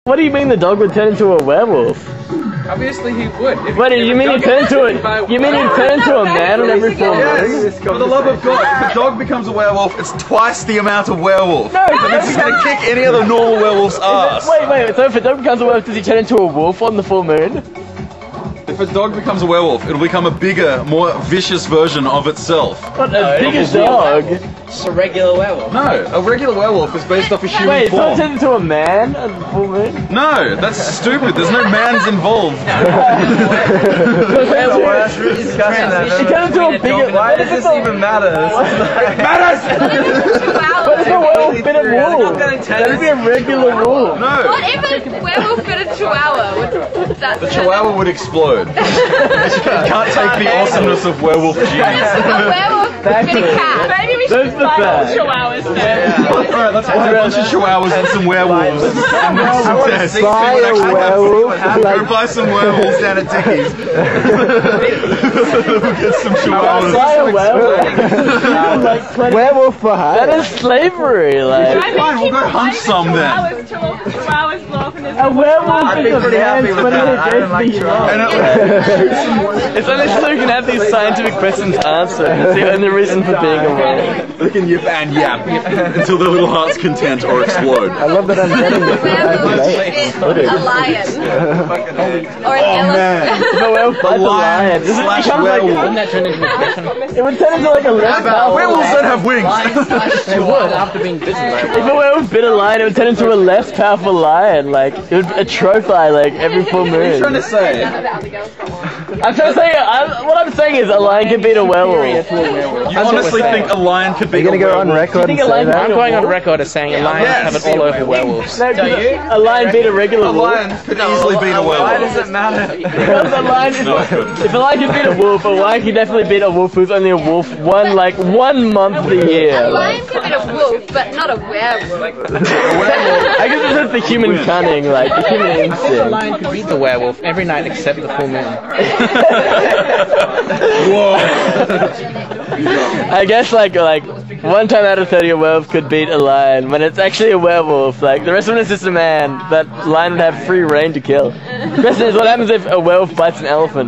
What do you mean the dog would turn into a werewolf? Obviously he would. What do you mean he turned into a? You mean he turned into a man on every full moon? Yes, for the love of God, if a dog becomes a werewolf, it's twice the amount of werewolf. No, it's just gonna kick any other normal werewolf's ass. Wait. So if a dog becomes a werewolf, does he turn into a wolf on the full moon? If a dog becomes a werewolf, it'll become a bigger, more vicious version of itself. What, a bigger dog? Just a regular werewolf. No, a regular werewolf is based off a human Wait, so form. it turns into a man on the full moon? No, that's stupid. There's no mans involved. It turns into a bigger. Why does this even matter? It matters! What if a werewolf bit a wolf? That'd be a regular wolf. No. What if a werewolf bit a chihuahua? Would that The chihuahua would explode. You can't take the awesomeness of werewolf genes. A werewolf bit a cat. Maybe we should buy all chihuahuas then. Alright, let's buy a bunch of chihuahuas and some werewolves. And then some tests. Buy a werewolf. Go buy some werewolves down at Dickies. We'll get some chihuahuas. Buy a werewolf. Werewolf for hire. That is slavery, like. Fine, we'll go hunt some then. Chihuahuas blow up in his A werewolf I'd is be a pretty happy man with that. I don't like chihuahuas. It's only so you can have these scientific questions answered. It's the only reason for being a werewolf. They can yip and yap until their little heart's content or explode. I love that I'm getting this. A lion. Or an elephant. If a werewolf bites a lion, does it slash become like werewolf. Wouldn't that turn into a person? it would turn into like a less powerful. Werewolves don't have wings. They would after being bitten by a If a werewolf bit a lion, it would turn into a less powerful lion. Like it would atrophy like every full moon. What are you trying to say? I'm trying to say, what I'm saying is a lion can beat a werewolf. You honestly think a lion could be a werewolf? You think a lion I'm going on record as saying a lion have it all over werewolves. No, a lion beat a regular A wolf. lion could easily beat a Why werewolf. does it matter? Because a lion is, if a lion can beat a wolf, a lion can definitely beat a wolf who's only a wolf one month a A year. lion could be a wolf, but not a werewolf. I guess it's just the human cunning, like the human A instinct. lion could beat the werewolf every night except the full moon. Whoa. I guess like 1 time out of 30 a werewolf could beat a lion, when it's actually a werewolf. Like the rest of it is just a man. That lion would have free reign to kill. The question is, what happens if a werewolf bites an elephant?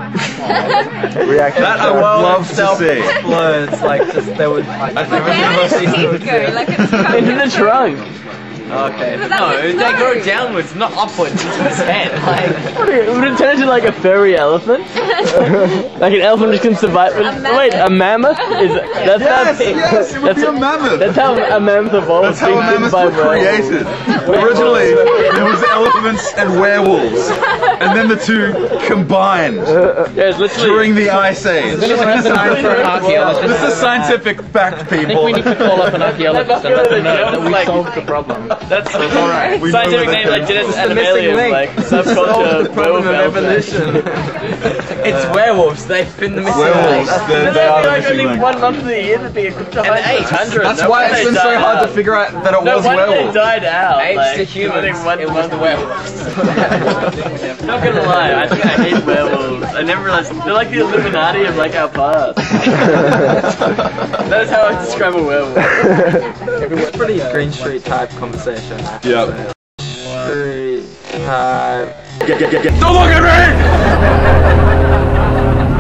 That I would love to see. Explodes, like just they would. Where does his teeth go? Like it's Into the trunk. Okay. No, they go downwards, not upwards into his head. Like. Would it turn into like a furry elephant? Like an elephant just can survive. mammoth. Wait, a mammoth? Yes, it would be a mammoth. That's how a mammoth evolved. That's how a mammoth by was created. Originally, there was elephants and werewolves, and then the two combined Yeah, it's literally. during the Ice Age. Anyone has an eye for an archaeologist? This is scientific fact, I think people. we need to call up an archaeologist and let them know that we Like- solved the problem. That's alright. We know Scientific that name like genus the missing animalium, link. like subculture werewolf elephant. It's werewolves. They've been the missing Werewolves, link. they There's are only the like missing only link. 1 month of the year to be a good to hide apes. 600. That's No why wonder it's they been so died hard out. to figure out that it No was wonder they werewolves. died out. Apes like, to humans. It was the werewolves. Not gonna lie, I think I hate werewolves. I never realized they're like the Illuminati of like our past. That is how I describe a werewolf. It's pretty Green Street type conversation. Yeah. Street type. Don't look at me!